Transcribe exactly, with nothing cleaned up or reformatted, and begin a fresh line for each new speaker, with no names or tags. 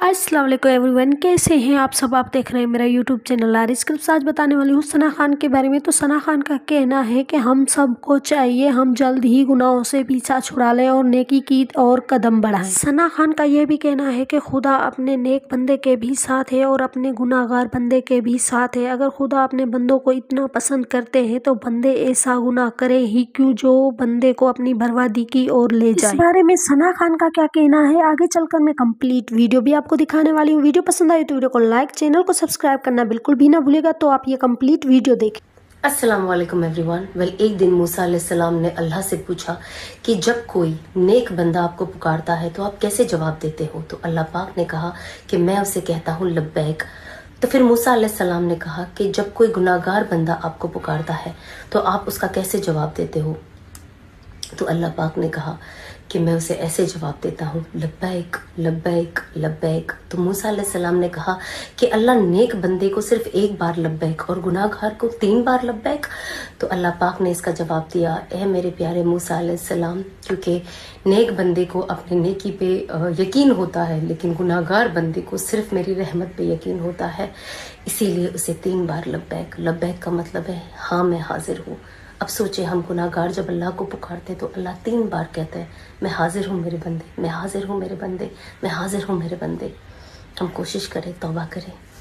अस्सलाम वालेकुम एवरीवन, कैसे हैं आप सब। आप देख रहे हैं मेरा यूट्यूब चैनल आरिस क्लिप्स। आज बताने वाली हूँ सना खान के बारे में। तो सना खान का कहना है कि हम सबको चाहिए हम जल्द ही गुनाहों से पीछा छुड़ा लें और नेकी की और कदम बढ़ाएं। सना खान का यह भी कहना है कि खुदा अपने नेक बंदे के भी साथ है और अपने गुनाहगार बंदे के भी साथ है। अगर खुदा अपने बंदों को इतना पसंद करते हैं तो बंदे ऐसा गुनाह करे ही क्यों जो बंदे को अपनी बर्बादी की ओर ले जाए। इस बारे में सना खान का क्या कहना है आगे चलकर मैं कंप्लीट वीडियो भी आपको दिखाने वाली हूँ। वीडियो पसंद आई तो वीडियो को लाइक, चैनल को सब्सक्राइब करना बिल्कुल भी ना भूलिएगा। तो आप ये कंप्लीट वीडियो देखें।
अस्सलाम वालेकुम एवरीवन। वेल, एक दिन मूसा अलैहिस्सलाम ने अल्लाह से पूछा कि जब कोई नेक बंदा आपको पुकारता है तो आप कैसे जवाब देते हो। तो अल्लाह पाक ने कहा कि मैं उसे कहता हूँ लब्बैक। तो फिर मूसा अलैहिस्सलाम ने कहा कि जब कोई गुनाहगार बंदा आपको पुकारता है तो आप उसका कैसे जवाब देते हो। तो अल्लाह पाक ने कहा कि मैं उसे ऐसे जवाब देता हूँ लब्बैक लब्बैक लब्बैक। तो मूसा अलैहिस्सलाम ने कहा कि अल्लाह नेक बंदे को सिर्फ एक बार लब्बैक और गुनाहगार को तीन बार लब्बैक। तो अल्लाह पाक ने इसका जवाब दिया, ए मेरे प्यारे मूसा अलैहिस्सलाम, क्योंकि नेक बंदे को अपने नेकी पे यकीन होता है लेकिन गुनाहगार बंदे को सिर्फ मेरी रहमत पे यकीन होता है, इसीलिए उसे तीन बार लब्बैक। लब्बैक का मतलब है हाँ मैं हाजिर हूँ। अब सोचे हम गुनाहगार जब अल्लाह को पुकारते तो अल्लाह तीन बार कहते हैं मैं हाजिर हूँ मेरे बंदे, मैं हाजिर हूँ मेरे बंदे, मैं हाजिर हूँ मेरे बंदे। हम कोशिश करें, तौबा करें।